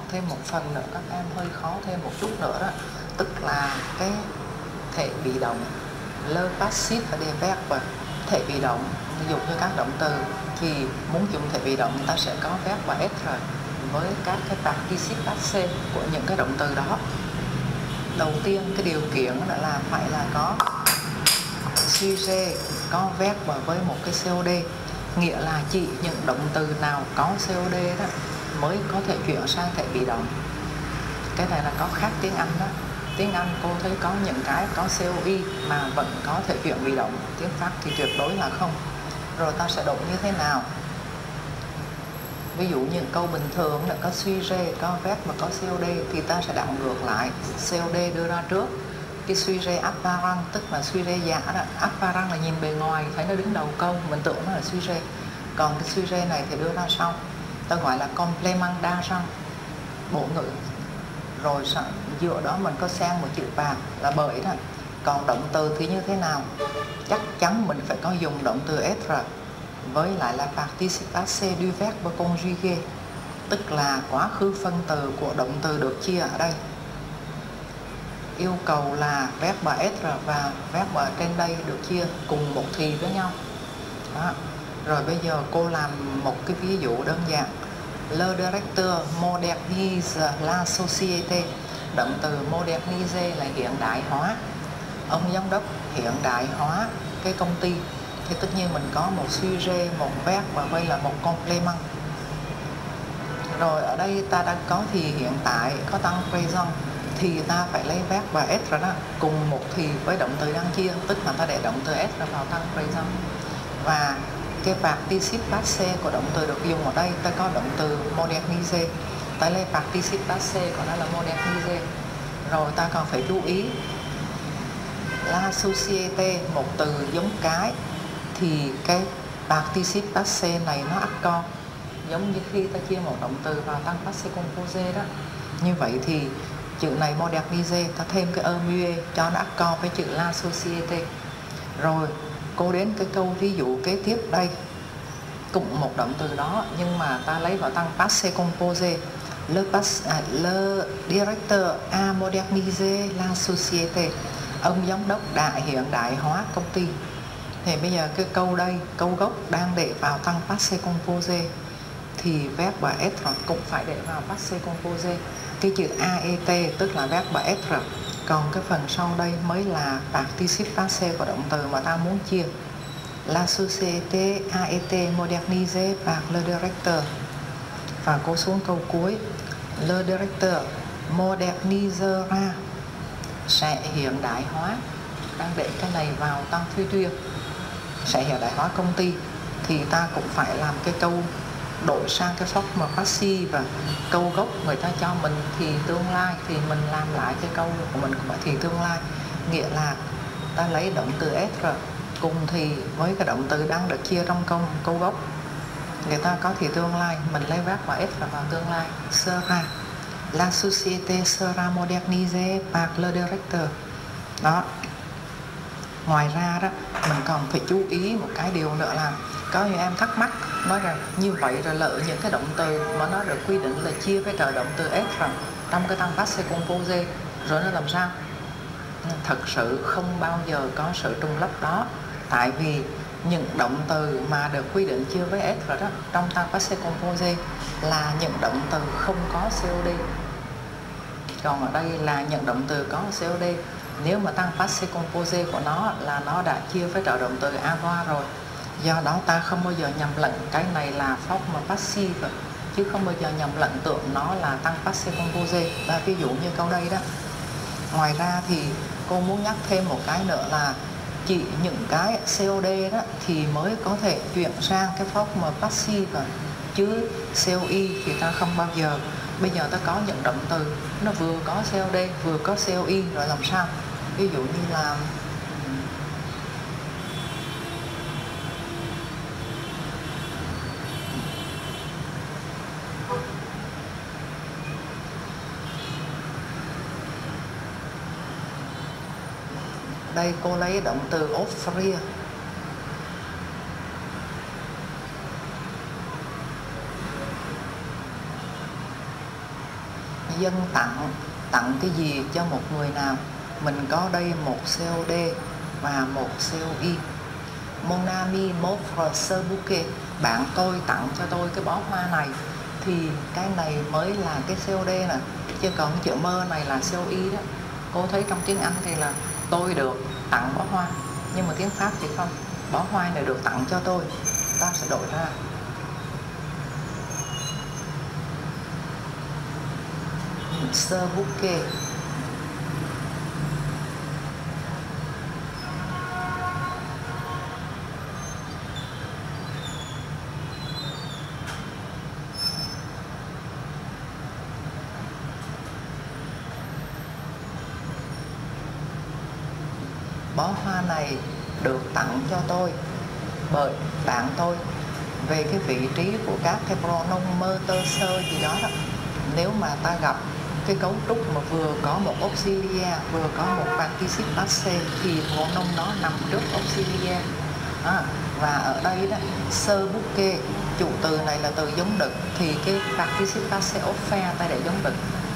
thêm một phần nữa, các em hơi khó thêm một chút nữa đó, tức là cái thể bị động le passif và des verbes. Thể bị động ví dụ như các động từ thì muốn dùng thể bị động ta sẽ có verbe và être với các cái participe passé của những cái động từ đó. Đầu tiên cái điều kiện đó là phải là có sujet, có verbe với một cái COD, nghĩa là chỉ những động từ nào có COD đó mới có thể chuyển sang thể bị động. Cái này là có khác tiếng Anh đó. Tiếng Anh cô thấy có những cái có COI mà vẫn có thể chuyển bị động, tiếng Pháp thì tuyệt đối là không. Rồi ta sẽ đổi như thế nào? Ví dụ những câu bình thường là có sujet, có verbe mà có COD thì ta sẽ đảo ngược lại, COD đưa ra trước. Cái sujet apparent tức là sujet giả đó, apparent là nhìn bề ngoài thấy nó đứng đầu câu, mình tưởng nó là sujet. Còn cái sujet này thì đưa ra sau, ta gọi là complément d'agent, bộ ngữ. Rồi dựa đó mình có sang một chữ vàng là bởi đó. Còn động từ thì như thế nào? Chắc chắn mình phải có dùng động từ être với lại là participe passé du verbe conjugué, tức là quá khứ phân từ của động từ được chia ở đây. Yêu cầu là verbe être và verbe trên đây được chia cùng một thì với nhau đó. Rồi bây giờ cô làm một cái ví dụ đơn giản. Le directeur modernise la société. Động từ moderniser là hiện đại hóa. Ông giám đốc hiện đại hóa cái công ty. Thì tất nhiên mình có một sujet, một verbe và đây là một complément. Rồi ở đây ta đã có thì hiện tại, có tăng présent thì ta phải lấy verbe và être đó cùng một thì với động từ đang chia, tức là ta để động từ être vào tăng présent. Và cái participe passé của động từ được dùng ở đây, ta có động từ moderniser, ta lấy participe passé của nó là moderniser. Rồi ta còn phải chú ý la société, một từ giống cái thì cái participe passé này nó accord, giống như khi ta chia một động từ vào tăng passé composé đó. Như vậy thì chữ này moderniser ta thêm cái muet cho nó accord với chữ la société. Rồi cô đến cái câu ví dụ kế tiếp đây, cũng một động từ đó nhưng mà ta lấy vào tăng passé composé. Le directeur a modernisé la société. Ông giám đốc đã hiện đại hóa công ty. Thì bây giờ cái câu đây, câu gốc đang để vào tăng passé composé thì verbe và être cũng phải để vào passé composé. Cái chữ aet tức là verbe và être. Còn cái phần sau đây mới là participe passé của động từ mà ta muốn chia. La société a été modernisée par le directeur. Và cô xuống câu cuối. Le directeur modernisera, sẽ hiện đại hóa. Đang để cái này vào tăng phi tuyên, sẽ hiện đại hóa công ty. Thì ta cũng phải làm cái câu đổi sang cái forme passive, và câu gốc người ta cho mình thì tương lai thì mình làm lại cái câu của mình cũng thì tương lai, nghĩa là ta lấy động từ être cùng thì với cái động từ đang được chia trong câu gốc. Người ta có thì tương lai, mình lấy verbe và être vào tương lai. Sera, la société sera modernisée par le directeur. Đó. Ngoài ra đó, mình còn phải chú ý một cái điều nữa là có những em thắc mắc nói rằng như vậy rồi lỡ những cái động từ mà nó được quy định là chia với trợ động từ être trong cái tăng passé composé rồi nó làm sao? Thật sự không bao giờ có sự trùng lắp đó, tại vì những động từ mà được quy định chia với être đó trong tăng passé composé là những động từ không có COD. Còn ở đây là những động từ có COD. Nếu mà tăng passé composé của nó là nó đã chia với trợ động từ avoir rồi. Do đó ta không bao giờ nhầm lẫn cái này là forme passive, chứ không bao giờ nhầm lẫn tưởng nó là tăng passé composé. Và ví dụ như câu đây đó. Ngoài ra thì cô muốn nhắc thêm một cái nữa là chỉ những cái COD đó thì mới có thể chuyển sang cái forme passive, chứ COI thì ta không bao giờ. Bây giờ ta có những động từ nó vừa có COD vừa có COI rồi làm sao? Ví dụ như là đây cô lấy động từ offrir. dân tặng cái gì cho một người nào. Mình có đây một COD và một COI. Mon ami m'offre ce bouquet, bạn tôi tặng cho tôi cái bó hoa này, thì cái này mới là cái COD nè, chứ còn chữ mơ này là COI đó. Cô thấy trong tiếng Anh thì là tôi được tặng bó hoa, nhưng mà tiếng Pháp thì không, bó hoa này được tặng cho tôi. Ta sẽ đổi ra ce bouquet. Bó hoa này được tặng cho tôi bởi bạn tôi. Về cái vị trí của các cái pronom mơ tơ sơ gì đó đó, nếu mà ta gặp cái cấu trúc mà vừa có một auxiliary vừa có một participe passé thì pronom nó nằm trước auxiliary. Và ở đây đó, ce bouquet, chủ từ này là từ giống đực, thì cái participe passé offert ta để giống đực.